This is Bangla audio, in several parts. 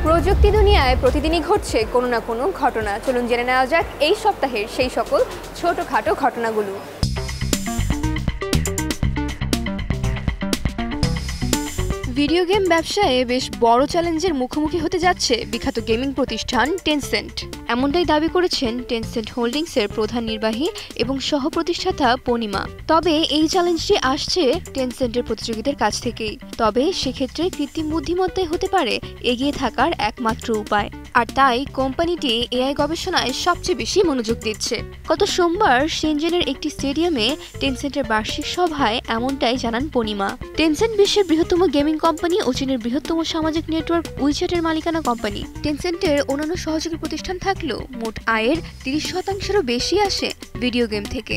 প্রযুক্তি দুনিয়ায় প্রতিদিনই ঘটছে কোনো না কোনো ঘটনা। চলুন জেনে নেওয়া যাক এই সপ্তাহের সেই সকল ছোটখাটো ঘটনাগুলো। ভিডিও গেম ব্যবসায়ে বেশ বড় চ্যালেঞ্জের মুখোমুখি হতে যাচ্ছে বিখ্যাত গেমিং প্রতিষ্ঠান টেনসেন্ট। এমনটাই দাবি করেছেন টেনসেন্ট হোল্ডিংসের প্রধান নির্বাহী এবং সহ প্রতিষ্ঠাতা পূর্ণিমা। তবে এই চ্যালেঞ্জটি আসছে টেনসেন্টের প্রতিযোগীদের কাছ থেকেই। তবে সেক্ষেত্রে কৃত্রিম বুদ্ধিমত্তাই হতে পারে এগিয়ে থাকার একমাত্র উপায়। আর তাই কোম্পানিটি এআই গবেষণায় সবচেয়ে বেশি মনোযোগ দিচ্ছে। গত সোমবার শেনজেনের একটি স্টেডিয়ামে টেনসেন্টের বার্ষিক সভায় এমনটাই জানান পূর্ণিমা। টেনসেন্ট বিশ্বের বৃহত্তম গেমিং কোম্পানি ও চীনের বৃহত্তম সামাজিক নেটওয়ার্ক উইচ্যাটের মালিকানা কোম্পানি। টেনসেন্টের অন্যান্য সহযোগী প্রতিষ্ঠান থাকলেও মোট আয়ের 30%-এরও বেশি আসে ভিডিও গেম থেকে।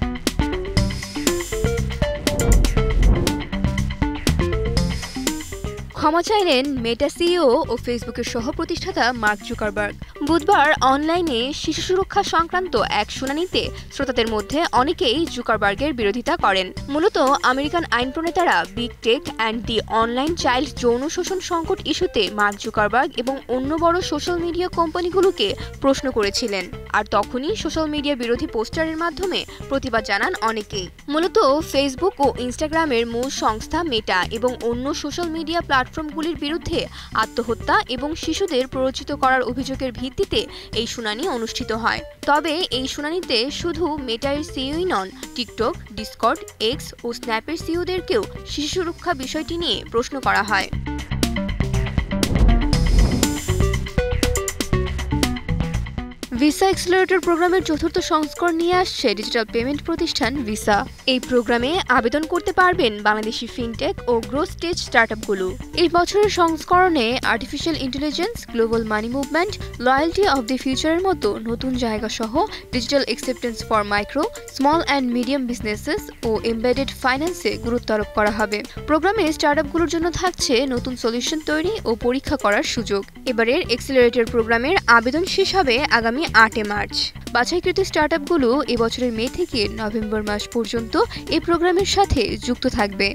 ক্ষমা চাইলেন মেটা সিইও ও ফেসবুকের সহ প্রতিষ্ঠাতা মার্ক জুকারবার্গ। বুধবার অনলাইনে শিশু সুরক্ষা সংক্রান্ত এক শুনানিতে শ্রোতাদের মধ্যে অনেকেই জুকারবার্গের বিরোধিতা করেন। মূলত আমেরিকান আইন প্রণেতারা big tech and the online child যৌন শোষণ সংকট ইস্যুতে মার্ক জুকারবার্গ এবং অন্য বড় সোশ্যাল মিডিয়া কোম্পানিগুলোকে প্রশ্ন করেছিলেন। আর তখনই সোশ্যাল মিডিয়া বিরোধী পোস্টারের মাধ্যমে প্রতিবাদ জানান অনেকেই। মূলত ফেসবুক ও ইনস্টাগ্রামের মূল সংস্থা মেটা এবং অন্য সোশ্যাল মিডিয়া প্ল্যাটফর্মগুলির বিরুদ্ধে আত্মহত্যা এবং শিশুদের প্ররোচিত করার অভিযোগের ভিত্তিতে এই শুনানি অনুষ্ঠিত হয়। তবে এই শুনানিতে শুধু মেটার সিইওই নন, টিকটক, ডিসকর্ড, এক্স ও স্ন্যাপের সিইওদেরকেও শিশু সুরক্ষা বিষয়টি নিয়ে প্রশ্ন করা হয়। ভিসা এক্সিলারেটর প্রোগ্রামের চতুর্থ সংস্করণ নিয়ে আসছে ডিজিটাল পেমেন্ট প্রতিষ্ঠান ভিসা। এই প্রোগ্রামে আবেদন করতে পারবেন বাংলাদেশি ফিনটেক ও গ্রোথ স্টেজ স্টার্টআপগুলো। এই বছরের সংস্করণে artificial intelligence, global money movement, loyalty of the ফিউচারের মতো নতুন জায়গা সহ digital acceptance for micro, small and medium businesses ও এমবেডেড ফাইন্যান্সে গুরুত্ব আরোপ করা হবে। প্রোগ্রামে স্টার্টআপগুলোর জন্য থাকছে নতুন সলিউশন তৈরি ও পরীক্ষা করার সুযোগ। এবারের এক্সিলারেটর প্রোগ্রামের আবেদন শেষ হবে আগামী 8 মার্চ। বাছাইকৃত স্টার্টআপগুলো এবছরের মে থেকে নভেম্বর মাস পর্যন্ত এই প্রোগ্রামের সাথে যুক্ত থাকবে।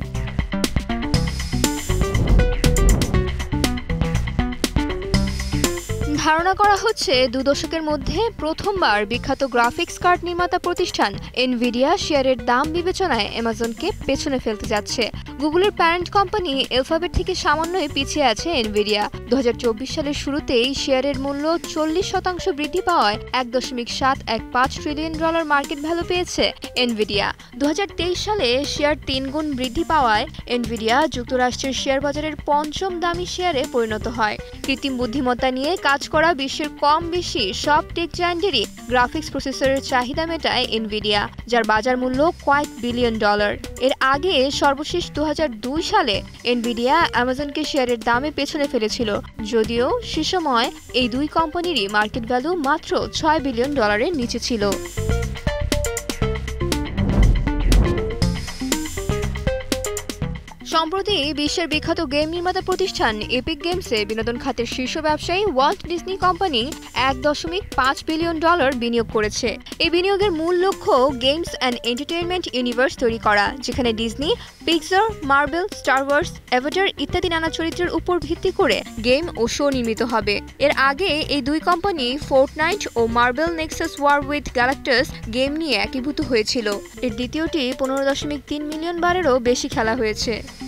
ধারণা করা হচ্ছে 2 দশকের মধ্যে প্রথমবার বিখ্যাত গ্রাফিক্স কার্ড নির্মাতা প্রতিষ্ঠান এনভিডিয়া শেয়ারের দাম বিবেচনায় অ্যামাজনকে পেছনে ফেলতে যাচ্ছে। গুগলের প্যারেন্ট কোম্পানি অ্যালফাবেট থেকে সামান্যই পিছিয়ে আছে এনভিডিয়া। 2024 সালের শুরুতেই শেয়ারের মূল্য 40% বৃদ্ধি পাওয়ায় $1.715 ট্রিলিয়ন মার্কেট ভ্যালু পেয়েছে এনভিডিয়া। 2023 সালে শেয়ার 3 গুণ বৃদ্ধি পাওয়ায় এনভিডিয়া যুক্তরাষ্ট্রের শেয়ার বাজারের 5ম দামি শেয়ারে পরিণত হয়। কৃত্রিম বুদ্ধিমত্তা নিয়ে কাজ করা বিশ্বের কম বেশি সব টেক জায়ান্টেরই গ্রাফিক্স প্রসেসরের চাহিদা মেটায় এনভিডিয়া, যার বাজার মূল্য কয়েক বিলিয়ন ডলার। এর আগে সর্বশেষ 2002 সালে এনভিডিয়া অ্যামাজনকে শেয়ারের দামে পেছনে ফেলেছিল, যদিও সে সময় এই দুই কোম্পানিরই মার্কেট ভ্যালু মাত্র $6 বিলিয়ন নিচে ছিল। সম্প্রতি বিশ্বের বিখ্যাত গেম নির্মাতা প্রতিষ্ঠান এপিক গেমসে বিনোদন খাতের শীর্ষ ব্যবসায়ী ওয়াল্ট ডিজনি কোম্পানি $1.5 বিলিয়ন বিনিয়োগ করেছে। এই বিনিয়োগের মূল লক্ষ্য গেমস অ্যান্ড এন্টারটেইনমেন্ট ইউনিভার্স তৈরি করা, যেখানে Disney, Pixar, Marvel, Star Wars, Avatar ইত্যাদি নানা চরিত্রের উপর ভিত্তি করে গেম ও শো নির্মিত হবে। এর আগে এই দুই কোম্পানি ফোর্টনাইট ও Marvel Nexus War with Galactus game নিয়ে একীভূত হয়েছিল। এর দ্বিতীয়টি 15.3 মিলিয়ন বারেরও বেশি খেলা হয়েছে।